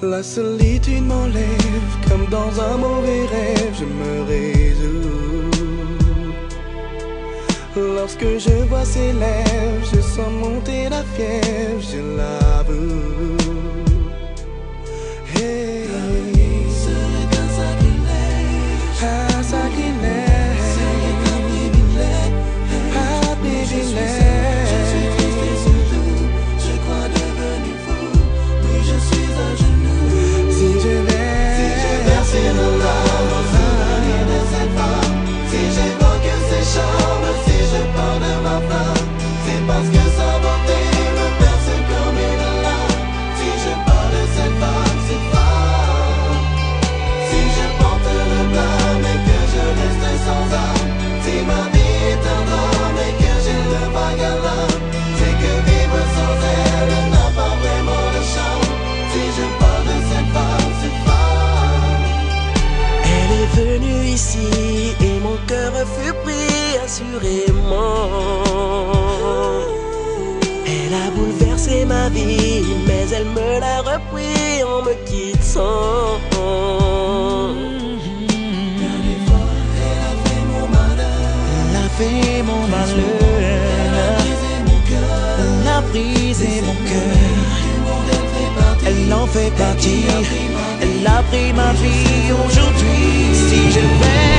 La solitude m'enlève comme dans un mauvais rêve, je me résous. Lorsque je vois ses lèvres, je sens monter la fièvre, je l'avoue. Hey. C'est un sacrilège, un sacrilège, un privilège. Je suis triste et surtout, je crois devenu fou. Oui, je suis à genoux. Si je verse nos larmes au souvenir de cette femme, si j'évoque ses charmes, si je parle de ma femme, c'est parce que sa beauté me berce comme une larme. Si je parle de cette femme, si je porte le blâme et que je reste sans âme, si ma vie est un drame et que j'ai le vague à l'âme, c'est que vivre sans elle n'a pas vraiment de charme. Si je parle de cette femme, elle est venue ici et mon cœur fut pris assurément. Elle a bouleversé ma vie, mais elle me l'a repris en me quittant. Des fois, elle a fait mon malheur. Elle a fait mon malheur. Elle a brisé mon cœur. Elle en fait partie. Elle a pris ma vie aujourd'hui. Si je vais